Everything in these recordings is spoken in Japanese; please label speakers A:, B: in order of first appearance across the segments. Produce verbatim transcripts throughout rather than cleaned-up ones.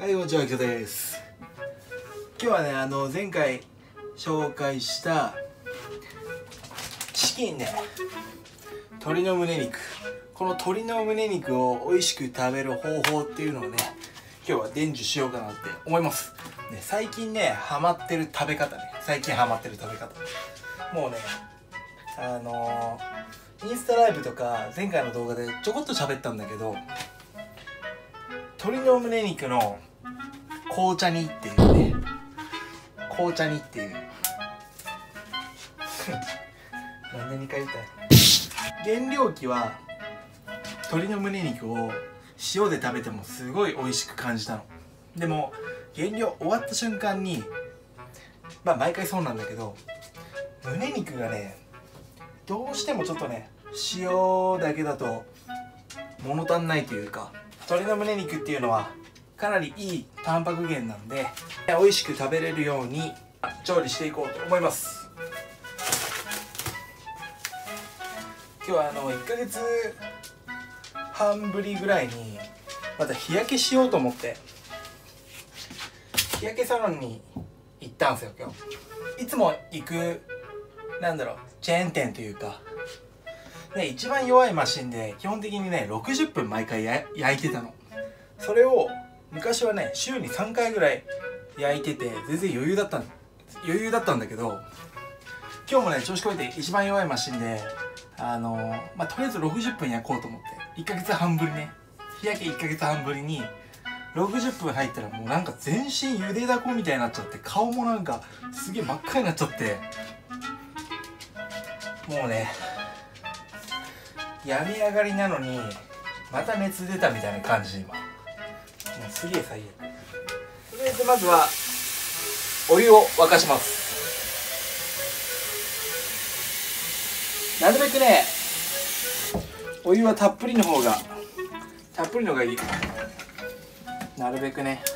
A: はい、こんにちは、きょです。今日はね、あの前回紹介したチキンね、鶏の胸肉、この鶏の胸肉を美味しく食べる方法っていうのをね、今日は伝授しようかなって思います。ね、最近ね、ハマってる食べ方ね、最近ハマってる食べ方。もうね、あのー、インスタライブとか前回の動画でちょこっと喋ったんだけど、鶏の胸肉の紅茶煮っていうね、紅茶煮っていうなんでにかい言ったい原料費は鶏の胸肉を塩で食べてもすごい美味しく感じたの。でも原料終わった瞬間に、まあ毎回そうなんだけど、胸肉がねどうしてもちょっとね塩だけだと物足んないというか、鶏の胸肉っていうのはかなりいいタンパク源なんで、美味しく食べれるように調理していこうと思います。今日はあのいっかげつはんぶりぐらいにまた日焼けしようと思って日焼けサロンに行ったんですよ。今日いつも行くなんだろうチェーン店というかね、一番弱いマシンで基本的にねろくじゅっぷん毎回や焼いてたの。それを昔はね週にさんかいぐらい焼いてて全然余裕だった余裕だったんだけど、今日もね調子こいて一番弱いマシンであのー、まあとりあえずろくじゅっぷん焼こうと思っていっかげつはんぶりね日焼けいっかげつはんぶりにろくじゅっぷん入ったらもうなんか全身ゆでだこみたいになっちゃって、顔もなんかすげえ真っ赤になっちゃって、もうね病み上がりなのにまた熱出たみたいな感じ。今もうすげえ最悪。とりあえずまずはお湯を沸かします。なるべくねお湯はたっぷりの方がたっぷりの方がいい。なるべくね。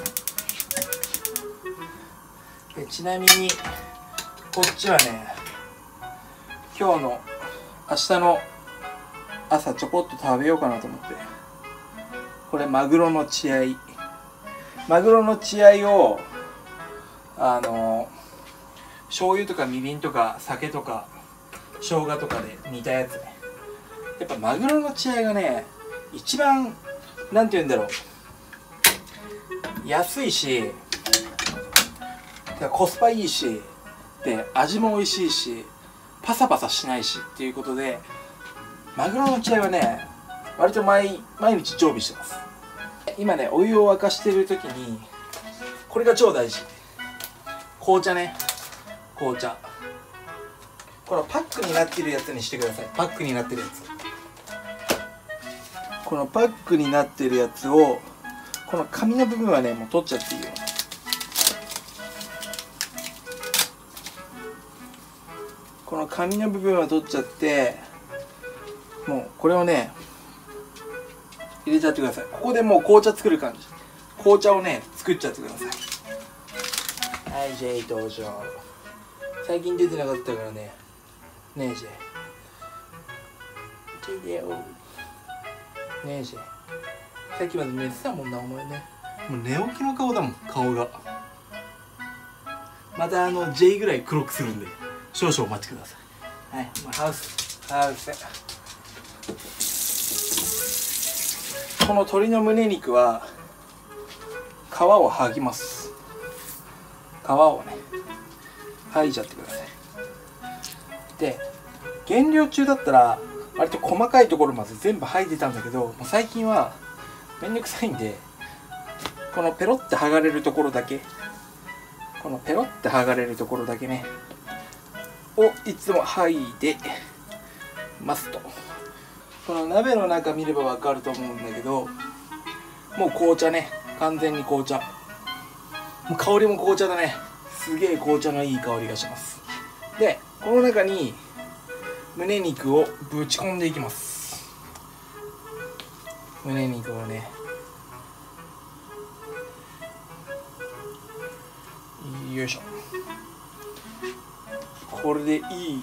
A: でちなみにこっちはね今日の明日の朝ちょこっと食べようかなと思って、これマグロの血合いマグロの血合いをあの醤油とかみりんとか酒とか生姜とかで煮たやつね。やっぱマグロの血合いがね一番なんて言うんだろう安いしコスパいいしで味も美味しいしパサパサしないしっていうことで、マグロの血合いはね割と 毎, 毎日常備してます。今ねお湯を沸かしてる時にこれが超大事、紅茶ね。紅茶このパックになってるやつにしてください。パックになってるやつ、このパックになってるやつをこの紙の部分はねもう取っちゃっていいよ。この紙の部分は取っちゃって、もうこれをね入れちゃってください。ここでもう紅茶作る感じ、紅茶をね作っちゃってください。はい、 J 登場。最近出てなかったからね。ねえ J J だよ。ねえ J さっきまで寝てたもんなお前ね。もう寝起きの顔だもん顔が。またあの J ぐらい黒くするんで少々お待ちください。はい、ハウスハウスこの鶏の胸肉は皮を剥ぎます。皮をね剥いじゃってください。で減量中だったら割と細かいところまで全部剥いでたんだけど、もう最近はめんどくさいんでこのペロって剥がれるところだけこのペロって剥がれるところだけねをいつも剥いでますと。この鍋の中見れば分かると思うんだけど、もう紅茶ね、完全に紅茶。もう香りも紅茶だね。すげえ紅茶のいい香りがします。でこの中に胸肉をぶち込んでいきます。胸肉をねよいしょ。これでいい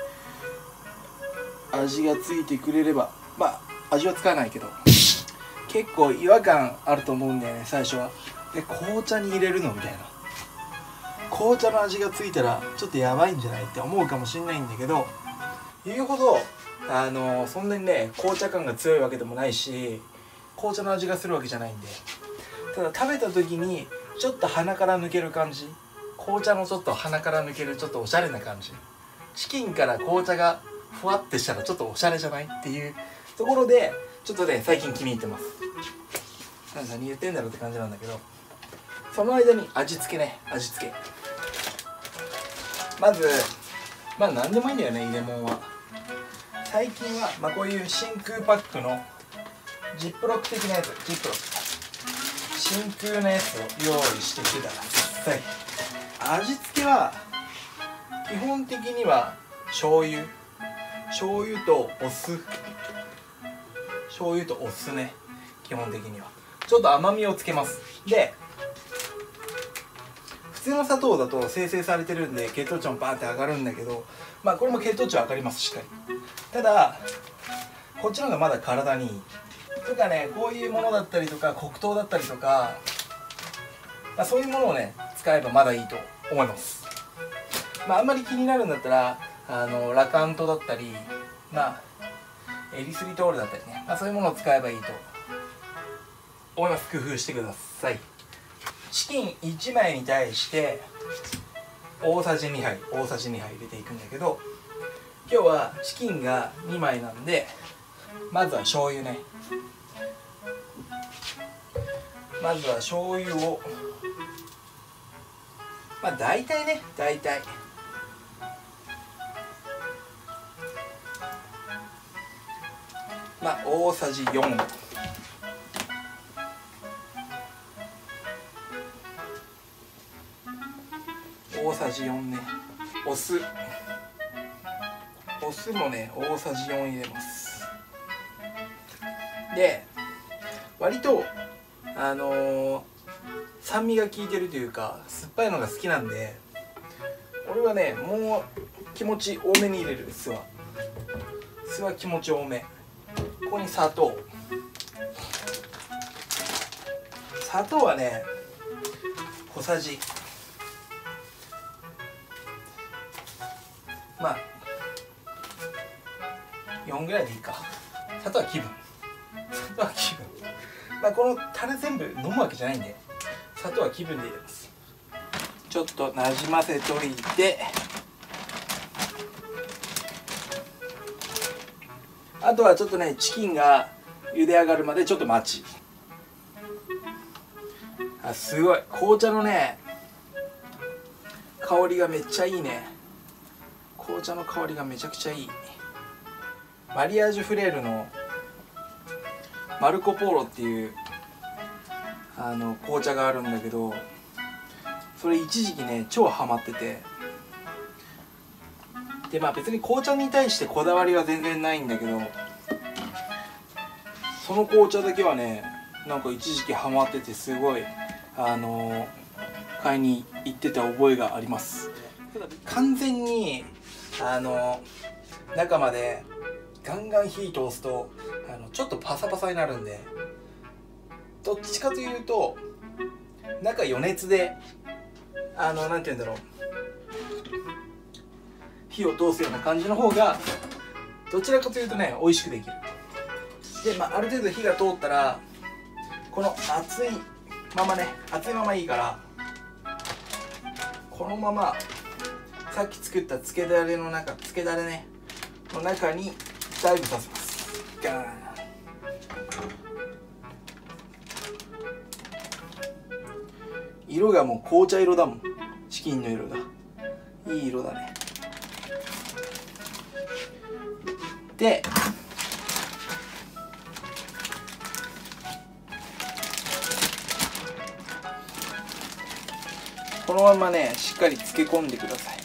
A: 味がついてくれれば、まあ味はつかないけど結構違和感あると思うんだよね最初は。で紅茶に入れるのみたいな、紅茶の味がついたらちょっとやばいんじゃないって思うかもしれないんだけど、言うほどあのそんなにね紅茶感が強いわけでもないし、紅茶の味がするわけじゃないんで、ただ食べた時にちょっと鼻から抜ける感じ、紅茶のちょっと鼻から抜けるちょっとおしゃれな感じ、チキンから紅茶がふわってしたらちょっとおしゃれじゃないっていうところでちょっとね最近気に入ってます。何言ってんだろうって感じなんだけど、その間に味付けね、味付けまずまあ何でもいいんだよね入れ物は。最近は、まあ、こういう真空パックのジップロック的なやつ、ジップロック真空のやつを用意してきてください。味付けは基本的には醤油醤油とお酢醤油とお酢ね、基本的にはちょっと甘みをつけます。で普通の砂糖だと精製されてるんで血糖値もバーって上がるんだけど、まあこれも血糖値は上がります、しっかり。ただこっちの方がまだ体にいいとかね、こういうものだったりとか黒糖だったりとか、まあ、そういうものをね使えばまだいいと思います。まああんまり気になるんだったらあのラカントだったり、まあエリスリトールだったりね、まあ、そういうものを使えばいいと思います。工夫してください。チキンいちまいに対して大さじにはい大さじにはい入れていくんだけど、今日はチキンがにまいなんでまずは醤油ね、まずは醤油をまあ大体ね大体まあ大さじよん、大さじよんね。お酢お酢もね大さじよん入れます。で割とあのー、酸味が効いてるというか酸っぱいのが好きなんで、俺はねもう気持ち多めに入れる。酢は酢は気持ち多め。ここに砂糖砂糖はね小さじまあよんぐらいでいいか。砂糖は気分砂糖は気分まあこのタレ全部飲むわけじゃないんで砂糖は気分で入れます。ちょっとなじませといて、あとはちょっとねチキンが茹で上がるまでちょっと待ち。あすごい紅茶のね香りがめっちゃいいね。紅茶の香りがめちゃくちゃいい。マリアージュフレールのマルコ・ポーロっていうあの紅茶があるんだけど、それ一時期ね超ハマってて、でまあ別に紅茶に対してこだわりは全然ないんだけど、その紅茶だけはねなんか一時期ハマっててすごいあの買いに行ってた覚えがあります。完全にあの中までガンガン火通すとあのちょっとパサパサになるんで、どっちかというと中余熱であのなんて言うんだろう火を通すような感じの方がどちらかというとね美味しくできる。で、まあ、ある程度火が通ったらこの熱いままね熱いままいいからこのままさっき作ったつけだれの中つけだれねの中にダイブさせます。ガーン色がもう紅茶色だもん。チキンの色がいい色だね。でこのままねしっかり漬け込んでください。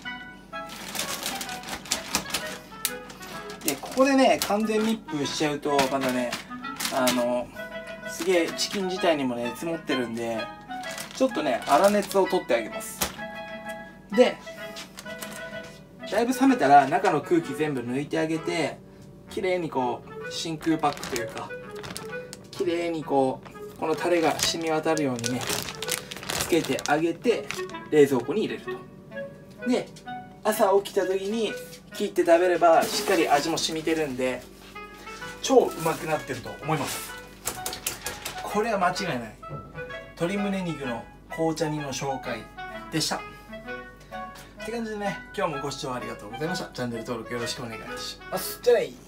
A: でここでね完全密封しちゃうとまだねあのすげえチキン自体にもね積もってるんで、ちょっとね粗熱を取ってあげます。でだいぶ冷めたら中の空気全部抜いてあげて、きれいにこう真空パックというか綺麗にこうこのタレが染み渡るようにねつけてあげて冷蔵庫に入れると。で朝起きた時に切って食べればしっかり味も染みてるんで超うまくなってると思います。これは間違いない。鶏胸肉の紅茶煮の紹介でした。って感じでね、今日もご視聴ありがとうございました。チャンネル登録よろしくお願いします。じゃあね。